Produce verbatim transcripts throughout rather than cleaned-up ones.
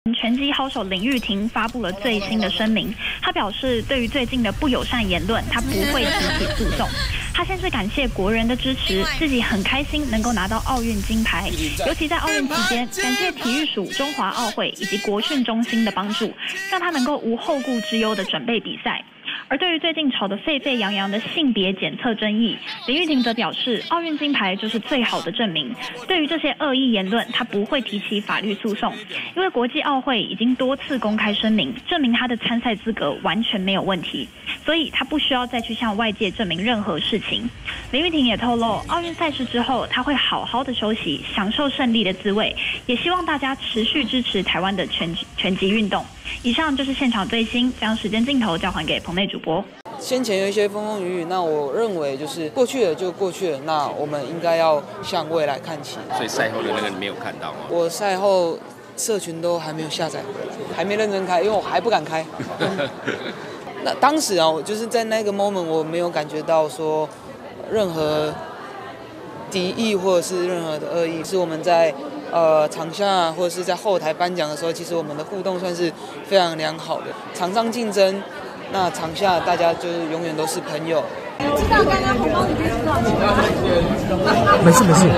拳击好手林玉婷发布了最新的声明，她表示，对于最近的不友善言论，她不会提起诉讼。她先是感谢国人的支持，自己很开心能够拿到奥运金牌，尤其在奥运期间，感谢体育署、中华奥会以及国训中心的帮助，让她能够无后顾之忧地准备比赛。而对于最近吵得沸沸扬扬的性别检测争议，林玉婷则表示，奥运金牌就是最好的证明。对于这些恶意言论，她不会提起法律诉讼，因为国际奥会已经多次公开声明，证明她的参赛资格完全没有问题，所以她不需要再去向外界证明任何事情。林玉婷也透露，奥运赛事之后，她会好好的休息，享受胜利的滋味，也希望大家持续支持台湾的拳拳击运动。以上就是现场最新，将时间镜头交还给棚内主播。 先前有一些风风雨雨，那我认为就是过去了就过去了，那我们应该要向未来看齐。 所以赛后的那个你没有看到吗？ 我赛后社群都还没有下载回来，还没认真开，因为我还不敢开。那当时啊，我就是在那个 moment， 我没有感觉到说任何敌意或者是任何的恶意，是我们在。呃，场下或者是在后台颁奖的时候，其实我们的互动算是非常良好的。场上竞争，那场下大家就是永远都是朋友。 知道刚刚红包里面是多少钱吗？ 没事没事。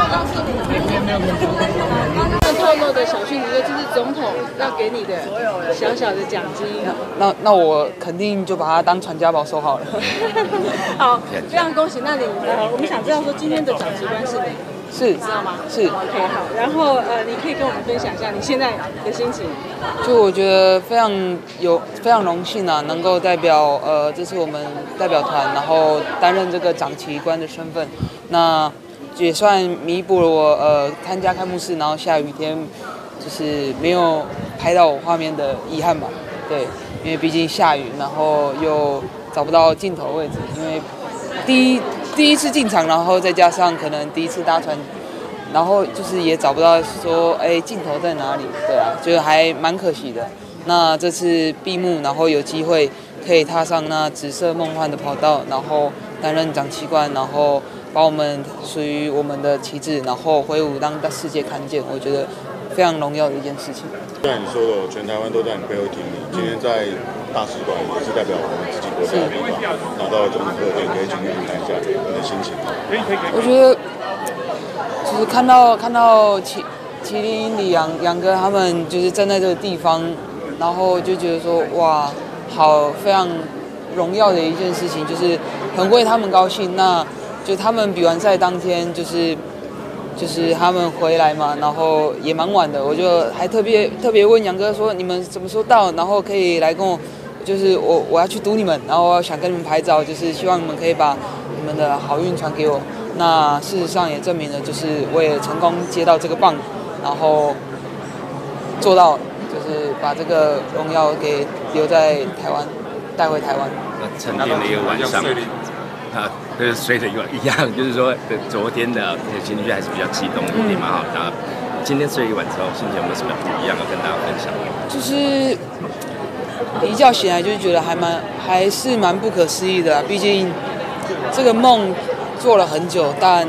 刚透露的小讯息，这是总统要给你的小小的奖金。 那那我肯定就把它当传家宝收好了。 好，非常恭喜。那你呃，我们想知道说今天的长旗官是谁？ 是， 知道吗？ 是 ，OK， 好。然后呃，你可以跟我们分享一下你现在的心情。 就我觉得非常有非常荣幸啊，能够代表呃这次我们代表团，然后担任这个长旗官的身份，那也算弥补了我呃参加开幕式然后下雨天就是没有拍到我画面的遗憾吧。对，因为毕竟下雨，然后又找不到镜头位置，因为第一。第一次进场，然后再加上可能第一次搭船，然后就是也找不到说，哎，镜头在哪里？对啊，就还蛮可惜的。那这次闭幕，然后有机会可以踏上那紫色梦幻的跑道，然后担任长旗官，然后把我们属于我们的旗帜，然后挥舞让世界看见，我觉得非常荣耀的一件事情。 像你说的，全台湾都在你背后挺你。今天在大使馆也是代表我们自己国家的地方拿到了总统贺电，可以请你谈一下你的心情。 我觉得就是看到看到麒麒麟、李阳、杨哥他们就是站在这个地方，然后就觉得说哇，好非常荣耀的一件事情，就是很为他们高兴。那就他们比完赛当天就是。就是他们回来嘛，然后也蛮晚的，我就还特别特别问杨哥说你们什么时候到，然后可以来跟我，就是我我要去堵你们，然后想跟你们拍照，就是希望你们可以把你们的好运传给我。那事实上也证明了，就是我也成功接到这个棒，然后做到就是把这个荣耀给留在台湾，带回台湾。 沉淀的一个晚上。啊，就是睡得一样，就是说昨天的情绪还是比较激动一点嘛，哈、嗯。然后今天睡一晚之后，心情有没有什么不一样要跟大家分享？ 就是一觉醒来，就是觉得还蛮还是蛮不可思议的、啊。毕竟这个梦做了很久，但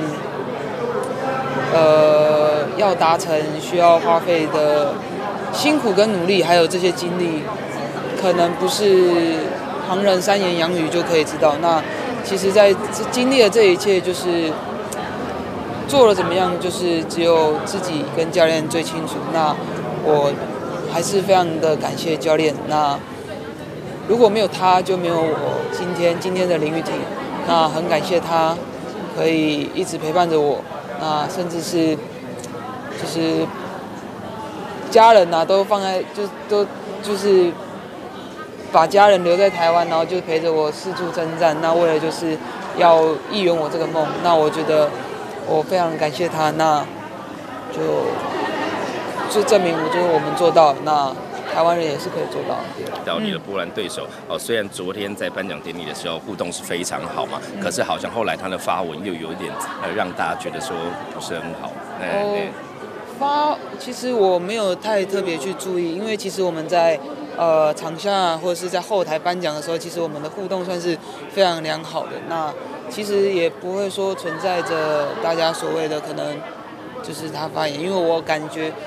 呃要达成需要花费的辛苦跟努力，还有这些经历，可能不是旁人三言两语就可以知道。那其实在经历了这一切，就是做了怎么样，就是只有自己跟教练最清楚。那我还是非常的感谢教练。那如果没有他，就没有我今天今天的林玉婷。那很感谢他可以一直陪伴着我。那甚至是就是家人呐、啊，都放在就都就是。把家人留在台湾，然后就陪着我四处征战。那为了就是要一圆我这个梦，那我觉得我非常感谢他。那就就证明，我就是我们做到，那台湾人也是可以做到。 提到你的波兰对手、嗯、哦，虽然昨天在颁奖典礼的时候互动是非常好嘛，嗯、可是好像后来他的发文又有一点呃让大家觉得说不是很好。 哦，发其实我没有太特别去注意，因为其实我们在。呃，场下或者是在后台颁奖的时候，其实我们的互动算是非常良好的。那其实也不会说存在着大家所谓的可能就是他发言，因为我感觉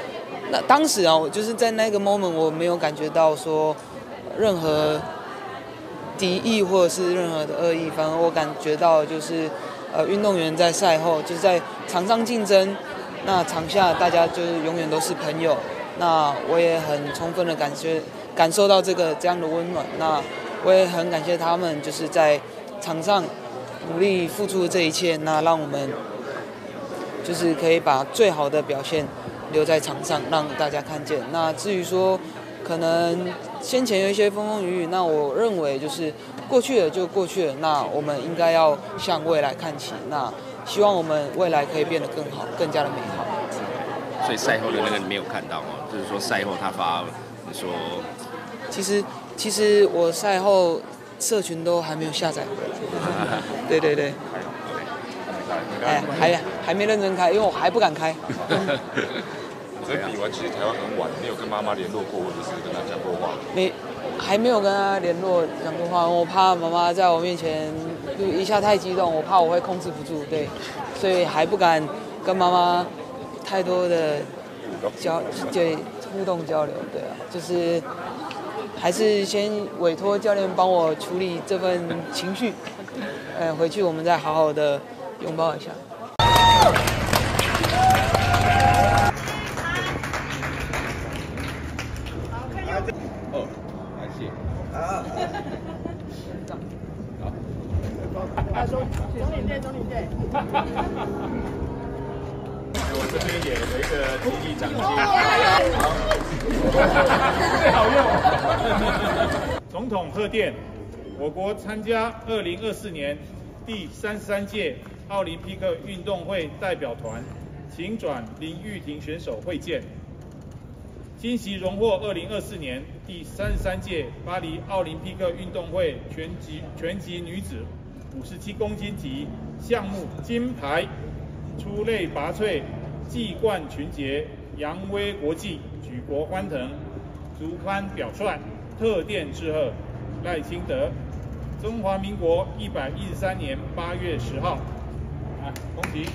那当时啊，我就是在那个 moment， 我没有感觉到说任何敌意或者是任何的恶意，反而我感觉到就是呃，运动员在赛后就是在场上竞争，那场下大家就是永远都是朋友。那我也很充分的感觉感受到这个这样的温暖。那我也很感谢他们，就是在场上努力付出这一切，那让我们就是可以把最好的表现留在场上，让大家看见。那至于说可能先前有一些风风雨雨，那我认为就是过去了就过去了，那我们应该要向未来看齐。那希望我们未来可以变得更好，更加的美好。 所以赛后的那个你没有看到吗？就是说赛后他发你说， 其实其实我赛后社群都还没有下载回来。对对对。哎，还还没认真开，因为我还不敢开。 所以比完其实台湾很晚，你有跟妈妈联络过，或者是跟她讲过话？ 没，还没有跟她联络讲过话，我怕妈妈在我面前就一下太激动，我怕我会控制不住，对，所以还不敢跟妈妈太多的交对互动交流，对啊，就是还是先委托教练帮我处理这份情绪，呃，回去我们再好好的拥抱一下。 哦，感谢。 好。 他说总领队，总领队。 我这边也有一个激励奖金。 最好用。总统贺电，我国参加二零二四年第三十三届奥林匹克运动会代表团，请转林玉婷选手会见。今夕荣获二零二四年第三十三届巴黎奥林匹克运动会拳击拳击女子五十七公斤级项目金牌，出类拔萃，季冠群杰，扬威国际，举国欢腾，足攀表率，特电致贺赖清德。中华民国一百一十三年八月十号，啊，恭喜！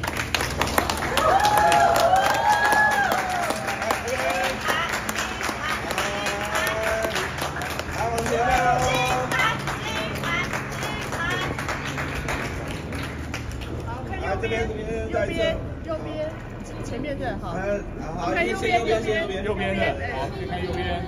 好，往前面喽。 好，看右边，右边，右边，前面的好。 好， 看右边，右边，右边的，好，去看右边。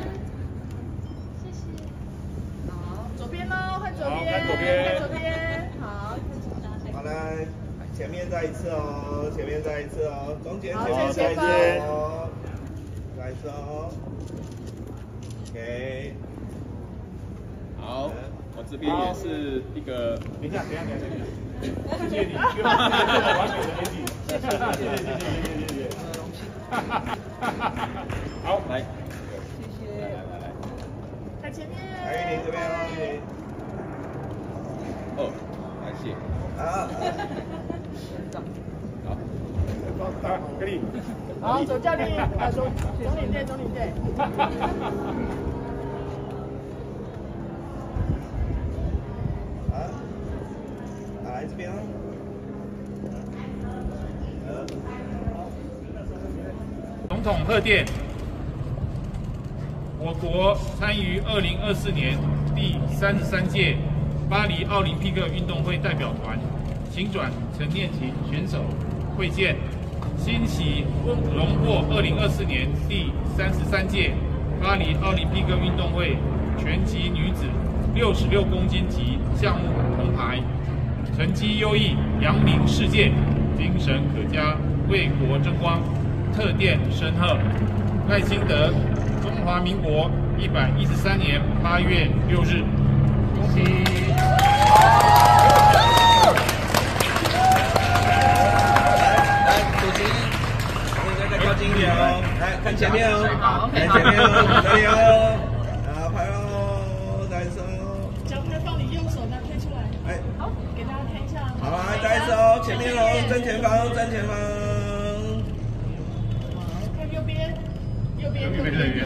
左边喽，换左边， 看左边， 看左边，好。 好来，前面再一次哦，前面再一次哦，中间好前面再一次前面哦，再一次哦。OK。 好，我这边也是一个。 等一下，等一下，等一下，等一下。谢谢你，给我这个完美的媒体。谢谢，谢谢，谢谢，谢谢。好，来。 谢谢。来来来。看前面。 来玉婷这边哦。 哦，感谢。 好。 好，来，给你。 好，总教练，他说总领队，总领队。 好，来这边哦。 总统贺电，我国参与二零二四年第三十三届巴黎奥林匹克运动会代表团，请转陈念琴选手会见。欣喜荣获二零二四年第三十三届巴黎奥林匹克运动会拳击女子六十六公斤级项目铜牌，成绩优异，扬名世界，精神可嘉，为国争光，特电申贺赖清德，中华民国一百一十三年八月六日，恭喜！ 靠近一点哦，来看前面哦，看前面哦，这里哦，好，拍哦，再一次哦。 脚拍放你右手的推出来。 哎， 好，给大家看一下。 好啊，再一次哦，前面哦，正前方，正前方。 好，看右边，右边，右边，右边。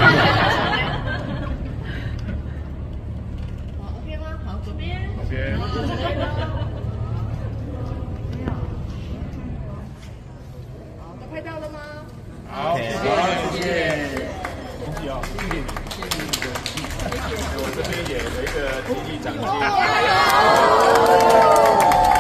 好 ，OK 吗？好，左边。 左边。 好，左边喽。好，都拍到了吗？ 好，谢谢。 我这边也有一个激励奖金。